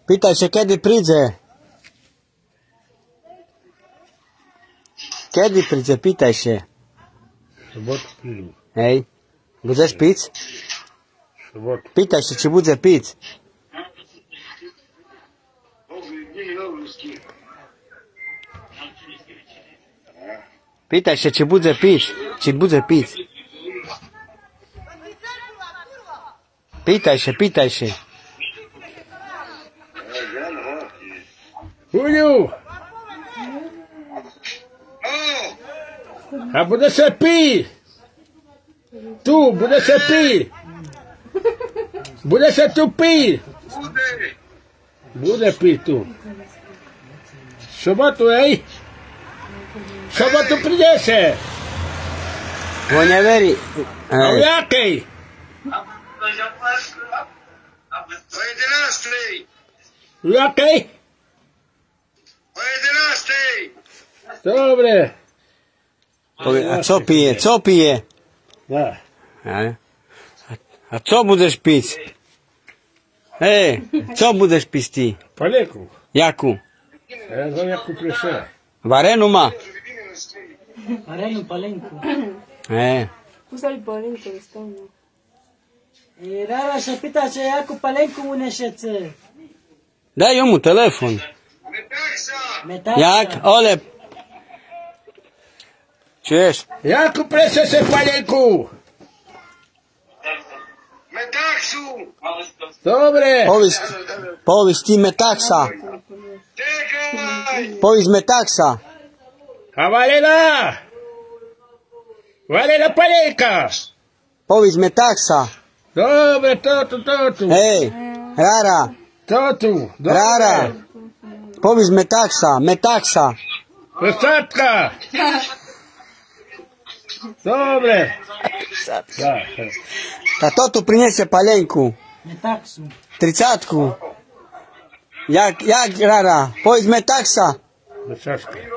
Pýtaj sa, kedy príde. Kedy príde, pýtaj sa. Sobotu prídu. Hej. Budeš piť? Sobotu. Pýtaj sa, či bude piť. Pýtaj sa, či bude piť. Či bude piť. Pýtaj sa, pýtaj sa. Uľu! A bude sa piť! Tu, bude sa piť! Bude sa tu piť! Bude piť tu. Sobotu, hej? Sobotu príde sa. On neverí. A o jakej? O 11. O jakej? O 11. Dobre. A co pije? Co pije? Dá. A co budeš piť? Hej, co budeš piť ty? Palenku. Jakú? Ja znam jakú prešla. Varenu má? Varenu, palenku. Hej. Uzali palenku, stavno. Rara se pita če jaku palenku unešece. Daj mu telefon. Metaksa. Jak? Ole. Čuješ? Jakú prešla sa palenku? Metaksu. Dobre. Povis ti me taksa. Čekaj. Povis me taksa. A Varela? Varela palenka. Povis me taksa. Dobre, to tu. Hej, Rara. To tu. Dobre. Rara. Povis me taksa. Me taksa. Posadka. Dobre. Da. A to tu prinese palenku. Metaksu. 30-ku. Jak, Rara? Povis me taksa. Posadka.